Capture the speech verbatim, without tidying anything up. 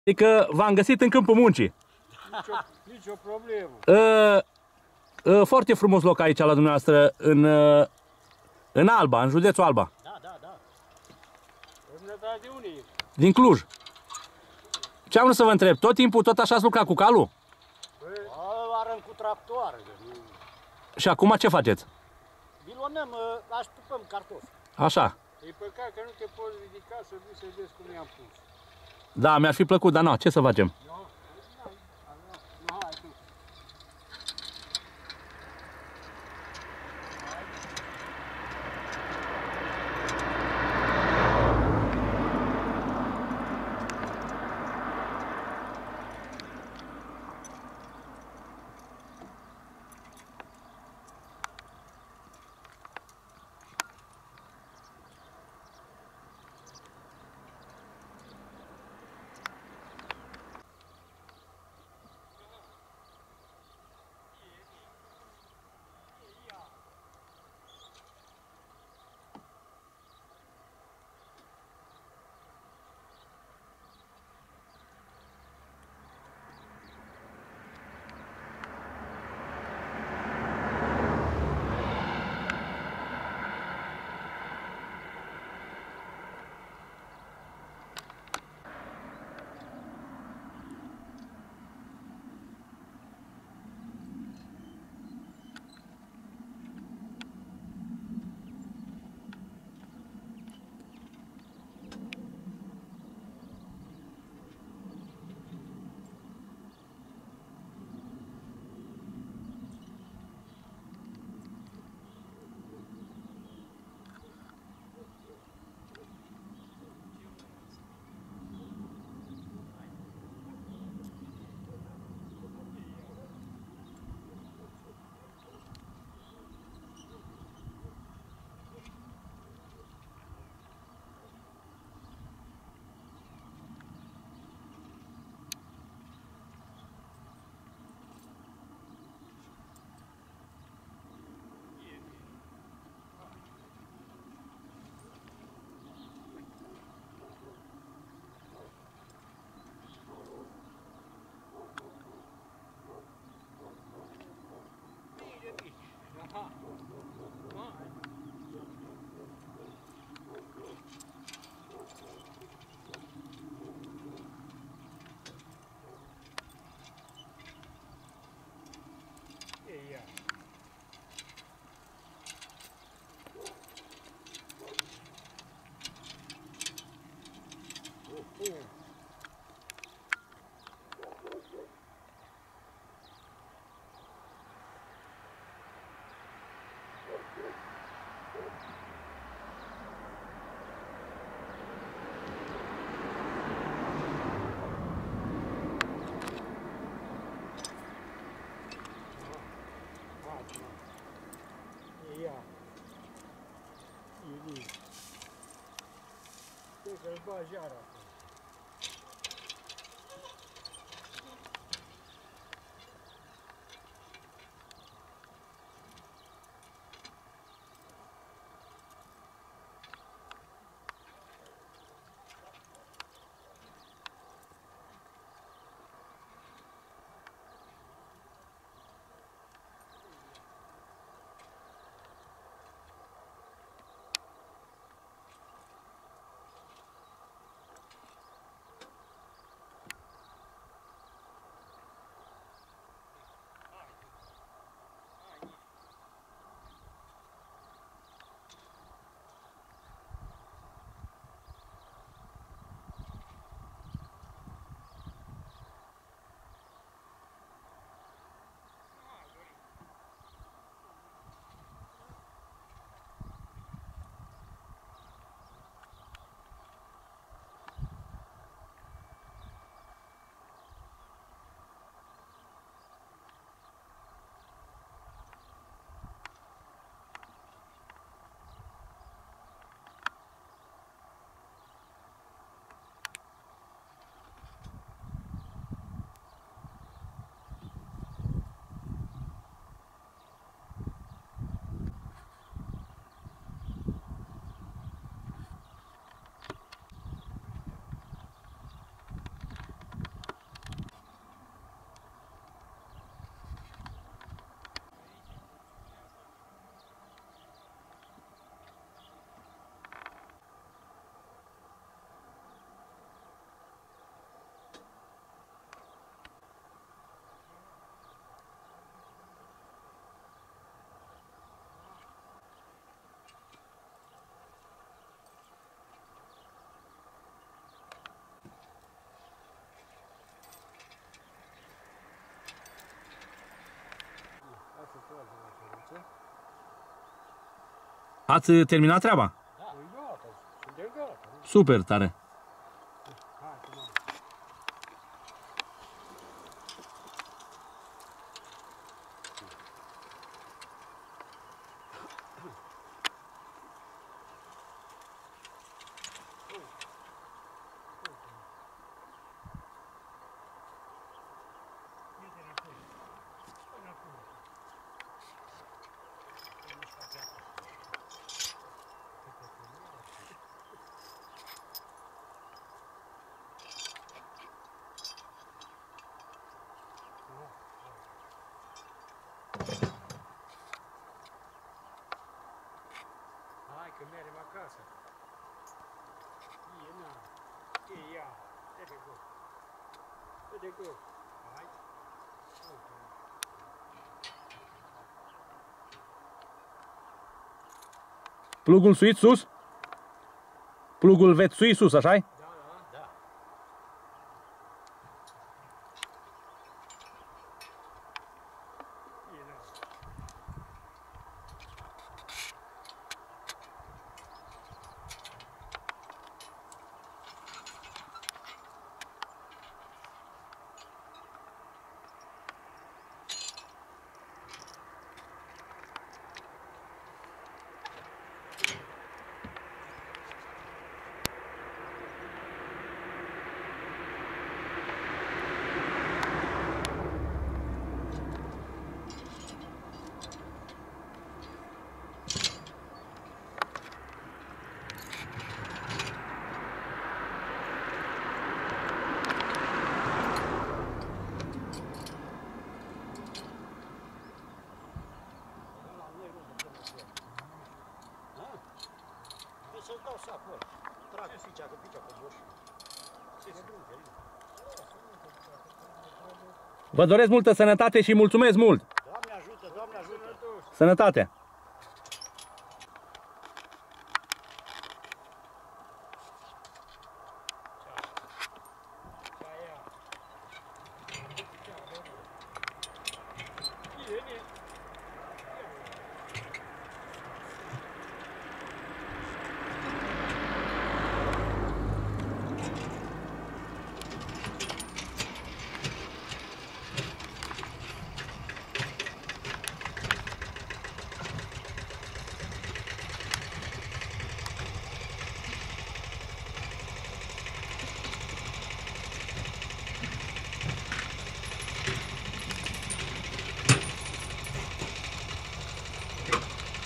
Adică v-am găsit în câmpul muncii. Nicio, nicio problemă. Uh, uh, foarte frumos loc aici la dumneavoastră, în, uh, în Alba, în județul Alba. Da, da, da. De unde e? Din Cluj. Ce am vrut să vă întreb? Tot timpul tot așa ați lucrat cu calul? Păi, arăm cu tractoare. Și acum ce faceți? Bilonăm, așteptăm cartofi. Așa. E păcat că nu te poți ridica să duci să vezi cum i-am pus. Da, mi-ar fi plăcut, dar nu, ce să facem? Nu, nu, hai tu. Să-l bagi iar acum. Ați terminat treaba? Da. Gata, suntem gata. Super tare. Hai, că m-am. Hai că mergem acasă. E, na. E, ia. Let it go. Let it go. Hai. Uite. Plugul suit sus? Plugul veți sui sus, așa-i? Da, da, da. E, na. Să-ți dau sacul ăla. Trag picea, că picea pe boș. Vă doresc multă sănătate și mulțumesc mult! Doamne ajută, Doamne ajută! Sănătate!